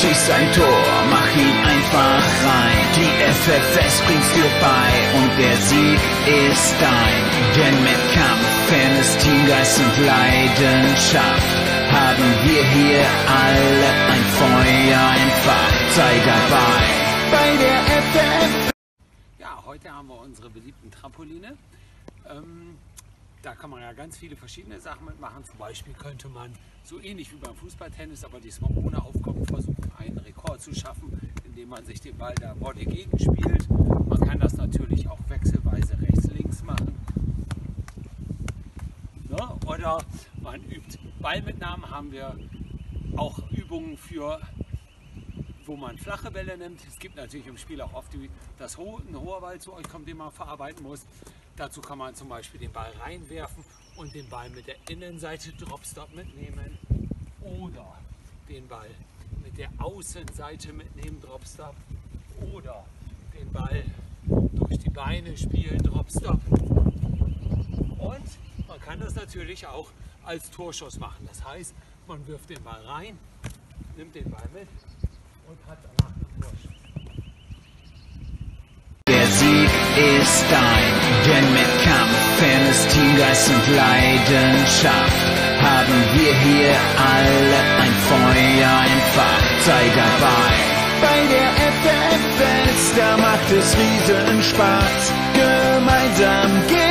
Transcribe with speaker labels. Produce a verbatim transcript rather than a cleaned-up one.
Speaker 1: schießt ein Tor, mach ihn einfach rein. Die F F S bringt's dir bei und der Sieg ist dein. Denn mit Kampf, Fairness, Teamgeist und Leidenschaft haben wir hier alle ein Feuer entfacht. Sei dabei bei der F F.
Speaker 2: Ja, heute haben wir unsere beliebten Trampoline. Ähm, da kann man ja ganz viele verschiedene Sachen mitmachen. Zum Beispiel könnte man so ähnlich wie beim Fußballtennis, aber diesmal ohne Aufkommen versuchen, einen Rekord zu schaffen, indem man sich den Ball da Body gegenspielt. Man kann das natürlich auch wechselweise rechts-links machen. Ne? Oder man übt Ballmitnahmen, haben wir auch Übungen für, wo man flache Bälle nimmt. Es gibt natürlich im Spiel auch oft dass ein hoher Ball zu euch kommt, den man verarbeiten muss. Dazu kann man zum Beispiel den Ball reinwerfen und den Ball mit der Innenseite Dropstop mitnehmen oder den Ball mit der Außenseite mitnehmen, Dropstop, oder den Ball durch die Beine spielen, Dropstop. Und man kann das natürlich auch als Torschuss machen. Das heißt, man wirft den Ball rein, nimmt den Ball mit und hat danach einen Torschuss.
Speaker 1: Der Sieg ist dein, denn mit Kampf, Fairness, Teamgeist und Leidenschaft haben wir hier alle ein Feuer entfacht. Sei dabei bei der F F S, da macht es riesen Spaß. Gemeinsam geht